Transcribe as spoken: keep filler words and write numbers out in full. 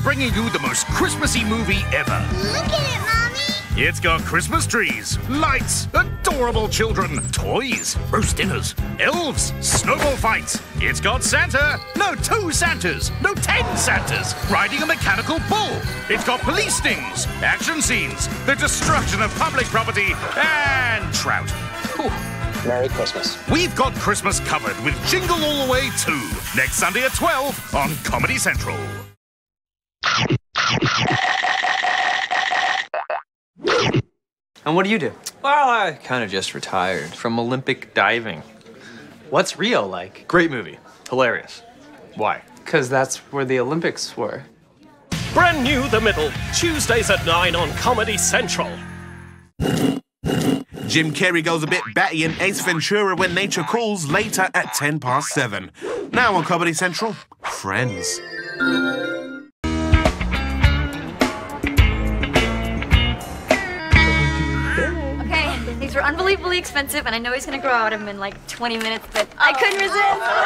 bringing you the most Christmassy movie ever. Look at it, Mommy! It's got Christmas trees, lights, adorable children, toys, roast dinners, elves, snowball fights. It's got Santa, no two Santas, no ten Santas, riding a mechanical bull. It's got police stings, action scenes, the destruction of public property, and trout. Whew. Merry Christmas. We've got Christmas covered with Jingle All the Way two, next Sunday at twelve on Comedy Central. And what do you do? Well, I kind of just retired from Olympic diving. What's Rio like? Great movie. Hilarious. Why? Because that's where the Olympics were. Brand new The Middle, Tuesdays at nine on Comedy Central. Jim Carrey goes a bit batty in Ace Ventura When Nature Calls later at ten past seven. Now on Comedy Central, Friends. Okay, these were unbelievably expensive, and I know he's gonna grow out of them in like twenty minutes, but I couldn't resist.